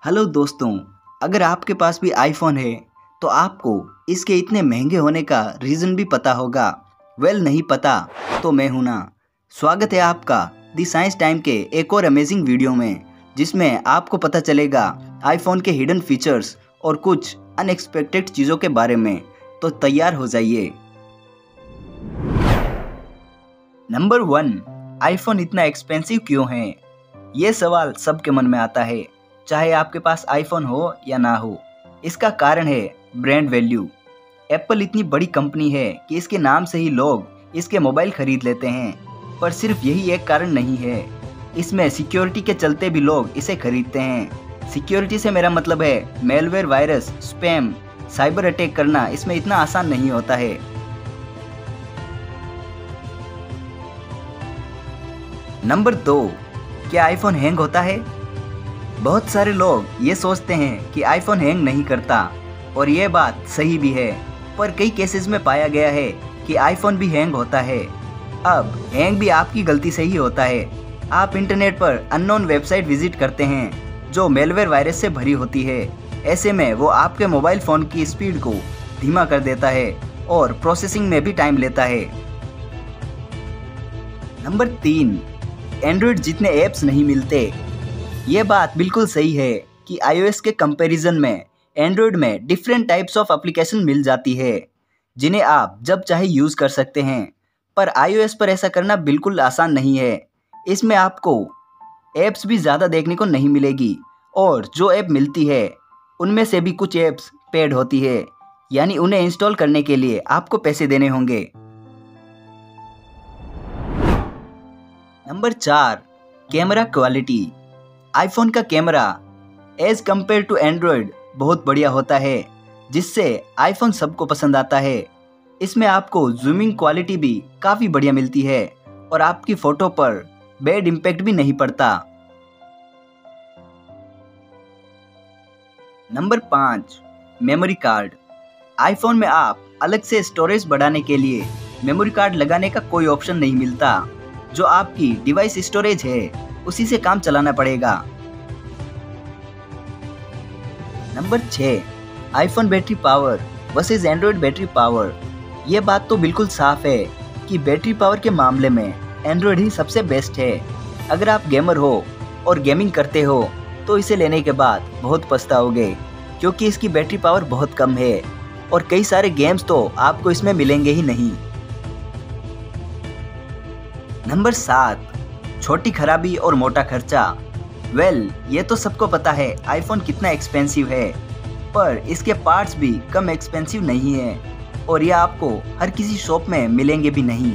Hello दोस्तों, अगर आपके पास भी आईफोन है तो आपको इसके इतने महंगे होने का रीज़न भी पता होगा। नहीं पता तो मैं हूं ना। स्वागत है आपका दी साइंस टाइम के एक और अमेजिंग वीडियो में, जिसमें आपको पता चलेगा आईफोन के हिडन फीचर्स और कुछ अनएक्सपेक्टेड चीज़ों के बारे में। तो तैयार हो जाइए। नंबर 1, आईफोन इतना एक्सपेंसिव क्यों है? ये सवाल सबके मन में आता है, चाहे आपके पास आईफोन हो या ना हो। इसका कारण है ब्रांड वैल्यू। एप्पल इतनी बड़ी कंपनी है कि इसके नाम से ही लोग इसके मोबाइल खरीद लेते हैं। पर सिर्फ यही एक कारण नहीं है, इसमें सिक्योरिटी के चलते भी लोग इसे खरीदते हैं। सिक्योरिटी से मेरा मतलब है malware, virus, spam, cyber attack करना इसमें इतना आसान नहीं होता है। नंबर 2, क्या आईफोन हैंग होता है? बहुत सारे लोग ये सोचते हैं कि आईफोन हैंग नहीं करता, और ये बात सही भी है। पर कई केसेस में पाया गया है कि आईफोन भी हैंग होता है। अब हैंग भी आपकी गलती से ही होता है। आप इंटरनेट पर अननोन वेबसाइट विजिट करते हैं जो मेलवेयर वायरस से भरी होती है। ऐसे में वो आपके मोबाइल फ़ोन की स्पीड को धीमा कर देता है और प्रोसेसिंग में भी टाइम लेता है। नंबर 3, एंड्रॉयड जितने ऐप्स नहीं मिलते। ये बात बिल्कुल सही है कि iOS के कंपैरिजन में एंड्रॉयड में डिफरेंट टाइप्स ऑफ एप्लीकेशन मिल जाती है, जिन्हें आप जब चाहे यूज़ कर सकते हैं। पर iOS पर ऐसा करना बिल्कुल आसान नहीं है। इसमें आपको ऐप्स भी ज़्यादा देखने को नहीं मिलेगी, और जो ऐप मिलती है उनमें से भी कुछ ऐप्स पेड होती है, यानी उन्हें इंस्टॉल करने के लिए आपको पैसे देने होंगे। Number 4, camera quality. आईफोन का camera as compare to Android बहुत बढ़िया होता है, जिससे आईफोन सबको पसंद आता है। इसमें आपको जूमिंग क्वालिटी भी काफ़ी बढ़िया मिलती है, और आपकी फ़ोटो पर बैड इम्पैक्ट भी नहीं पड़ता। Number 5, memory card. आईफोन में आप अलग से स्टोरेज बढ़ाने के लिए मेमोरी कार्ड लगाने का कोई ऑप्शन नहीं मिलता। जो आपकी डिवाइस स्टोरेज है उसी से काम चलाना पड़ेगा। Number 6, iPhone battery power versus Android battery power. ये बात तो बिल्कुल साफ है कि बैटरी पावर के मामले में एंड्रॉयड ही सबसे बेस्ट है। अगर आप गेमर हो और गेमिंग करते हो तो इसे लेने के बाद बहुत पछताओगे, क्योंकि इसकी बैटरी पावर बहुत कम है और कई सारे गेम्स तो आपको इसमें मिलेंगे ही नहीं। नंबर 7, छोटी खराबी और मोटा खर्चा। ये तो सबको पता है आईफोन कितना एक्सपेंसिव है, पर इसके पार्ट्स भी कम एक्सपेंसिव नहीं है, और ये आपको हर किसी शॉप में मिलेंगे भी नहीं।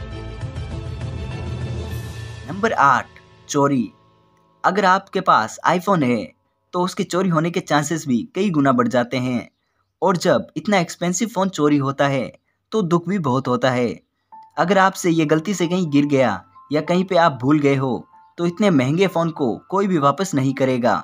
नंबर 8, चोरी। अगर आपके पास आईफोन है तो उसके चोरी होने के चांसेस भी कई गुना बढ़ जाते हैं, और जब इतना एक्सपेंसिव फ़ोन चोरी होता है तो दुख भी बहुत होता है। अगर आपसे ये गलती से कहीं गिर गया या कहीं पे आप भूल गए हो तो इतने महंगे फ़ोन को कोई भी वापस नहीं करेगा।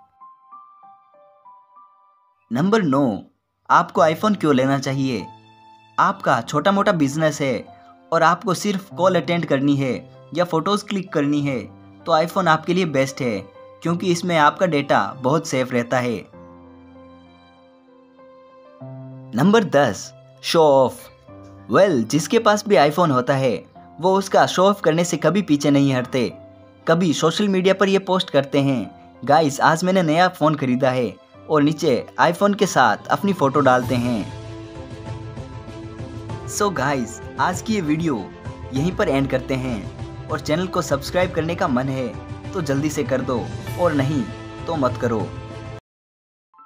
नंबर 9, आपको आईफोन क्यों लेना चाहिए? आपका छोटा मोटा बिजनेस है और आपको सिर्फ कॉल अटेंड करनी है या फ़ोटोज़ क्लिक करनी है, तो आईफोन आपके लिए बेस्ट है, क्योंकि इसमें आपका डेटा बहुत सेफ रहता है। Number 10, show off. जिसके पास भी आईफोन होता है वो उसका शो ऑफ करने से कभी पीछे नहीं हटते। कभी सोशल मीडिया पर ये पोस्ट करते हैं, गाइस आज मैंने नया फ़ोन खरीदा है, और नीचे आईफोन के साथ अपनी फ़ोटो डालते हैं। सो गाइस, आज की ये वीडियो यहीं पर एंड करते हैं, और चैनल को सब्सक्राइब करने का मन है तो जल्दी से कर दो, और नहीं तो मत करो।